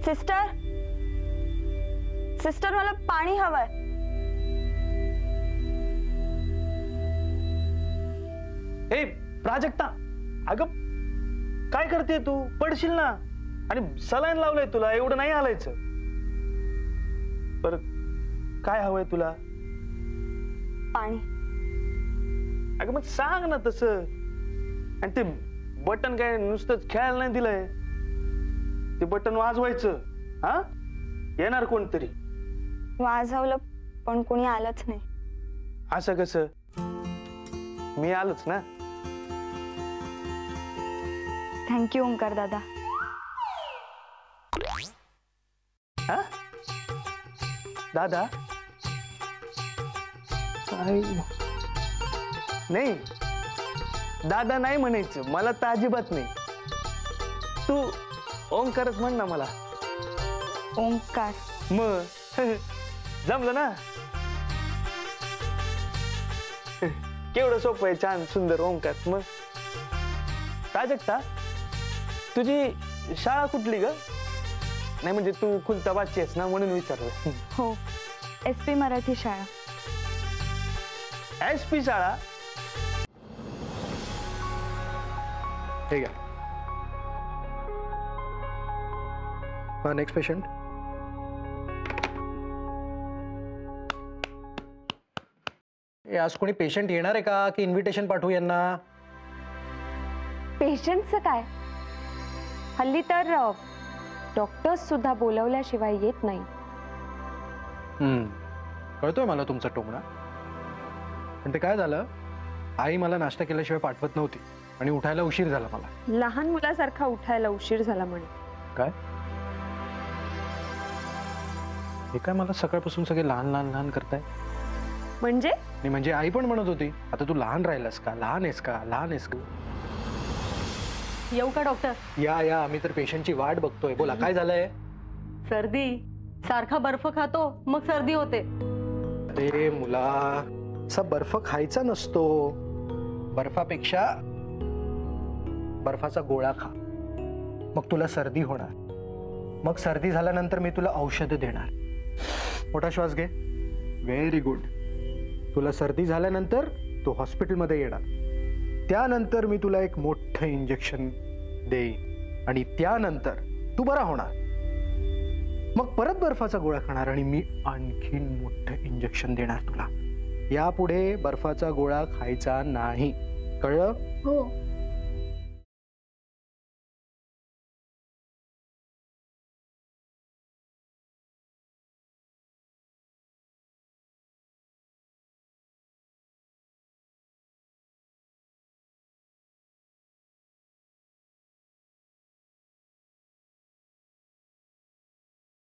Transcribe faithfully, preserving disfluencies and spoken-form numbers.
Sister sister मला पाणी हवंय. ए प्राजक्ता, अगं काय करते तू? पडशील ना. आणि सलाईन लावलंय तुला, एवढं नाही हालायचं. पर काय हवंय तुला? पाणी. अगं मग सांग ना तसं. आणि ते बटन काय नुसतंच खेळायला नाही दिलंय, ते बटन वाजवायचं. हा, येणार कोणतरी. वाजवलं पण कोणी आलंच नाही. असं कसं? मी आलोच ना. थँक्यू ओंकार दादा. हा दादा? नाही दादा नाही म्हणायचं मला, तर अजिबात नाही. तू ओंकारच म्हण ना मला. ओंकार. मग जमलं ना. केवढं सोपं आहे, छान सुंदर ओंकार. मग प्राजक्ता, तुझी शाळा कुठली ग? नाही म्हणजे तू खुलताबादची आहेस ना, म्हणून विचारलं. हो, एस पी मराठी शाळा. एस पी शाळा? ठीक आहे. हा, नेक्स्ट पेशंट. आज कोणी पेशंट येणार आहे का, की इन्व्हिटेशन पाठवू यांना? पेशंटचं काय, हल्ली तर डॉक्टर्स सुद्धा बोलवल्याशिवाय येत नाही. हम्म, कळतोय मला तुमचा टोमणा. पण ते काय झालं, आई मला नाश्ता केल्याशिवाय पाठवत नव्हती आणि उठायला उशीर झाला मला. लहान मुलासारखा उठायला उशीर झाला म्हणे. काय हे काय, मला सकाळपासून सगळे लहान लहान लहान करताय. म्हणजे नाही म्हणजे आई पण म्हणत होती, आता तू लहान राहिलास का, लहान आहेस का, लहान आहेस का. येऊ का डॉक्टर? या या, आम्ही तर पेशंटची वाट बघतोय. बोला काय झालंय? सर्दी. सारखा बर्फ खातो मग सर्दी होते. अरे मुला, असा बर्फ खायचा नसतो. बर्फापेक्षा बर्फाचा गोळा खा, मग तुला सर्दी होणार. मग सर्दी झाल्यानंतर मी तुला औषध देणार. मोठा श्वास घे. Very good. तुला सर्दी झाल्यानंतर तू हॉस्पिटलमध्ये येणार. त्यानंतर मी तुला एक मोठं इंजेक्शन देईन आणि त्यानंतर तू बरा होणार. मग परत बर्फाचा गोळा खाणार आणि मी आणखीन मोठं इंजेक्शन देणार तुला. यापुढे बर्फाचा गोळा खायचा नाही, कळलं? हो.